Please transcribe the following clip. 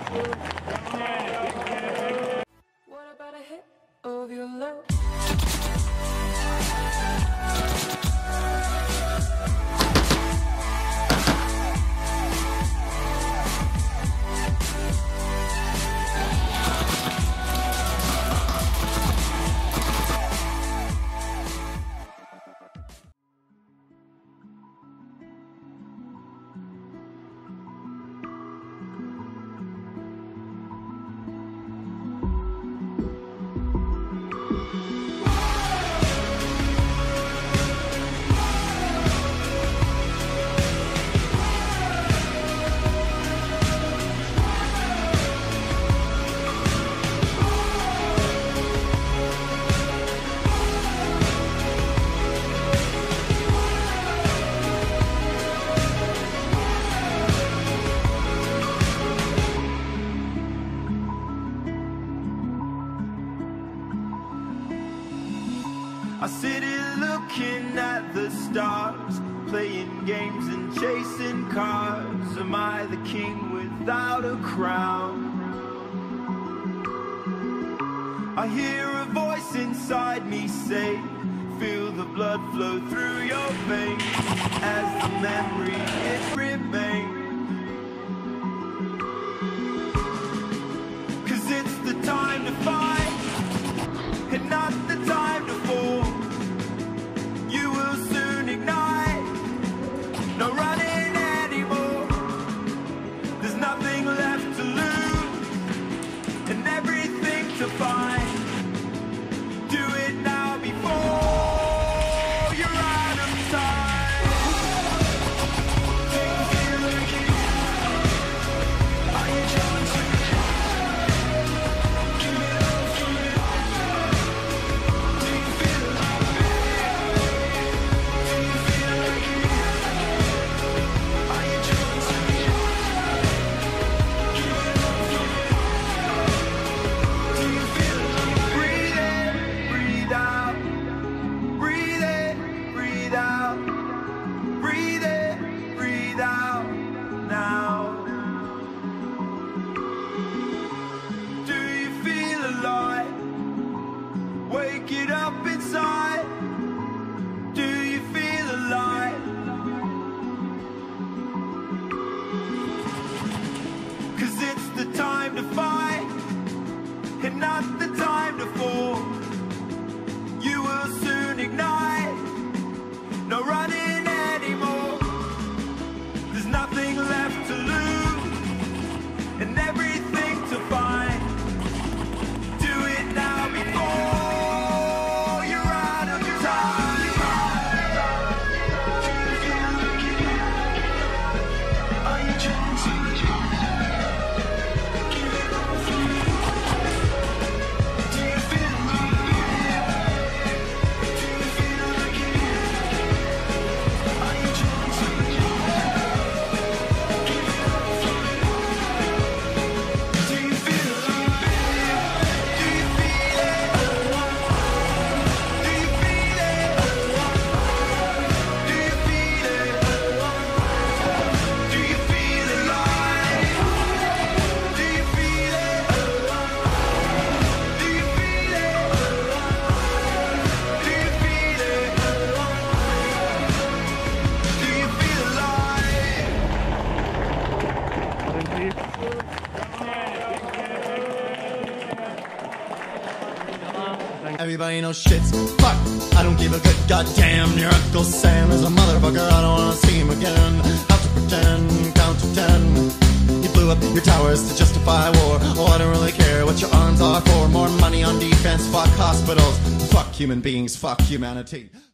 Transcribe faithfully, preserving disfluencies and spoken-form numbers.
What about a hit of your love? I sit here looking at the stars, playing games and chasing cars. Am I the king without a crown? I hear a voice inside me say, feel the blood flow through your veins, as the memory it remains. Cause it's the time to fight, and not the time to fall. You will soon ignite, no running anymore. There's nothing left to lose, and everything to find. Do it now before you're out of time. Are you trying to give it all, give it all? Do you feel like it? Do you feel like it? Are you trying to give it all, give it all? Do you feel like it? Breathe in, breathe out. Breathe in, breathe out. Breathe in, breathe out now. Do you feel alive? Wake it up inside. Do you feel alive? Cause it's the time to fight, and not the time to fall. You will soon ignite, no running anymore. There's nothing left to lose, and everything to find. Do it now before you're out of time. Are you trying to give it all for me? Do you feel like it? Do you feel like it? Are you trying to give it all for me? Do you feel like it? Do you feel it? Do you feel it? Do you feel it? Do you feel alive? Do you feel it? Do you feel it? Do you feel it? Do you feel alive? Everybody knows shit's fuck. I don't give a good goddamn. Your Uncle Sam is a motherfucker. I don't wanna see him again. How to pretend, count to ten. You blew up your towers to justify war. Oh, I don't really care what your arms are for. More money on defense, fuck hospitals. Fuck human beings, fuck humanity.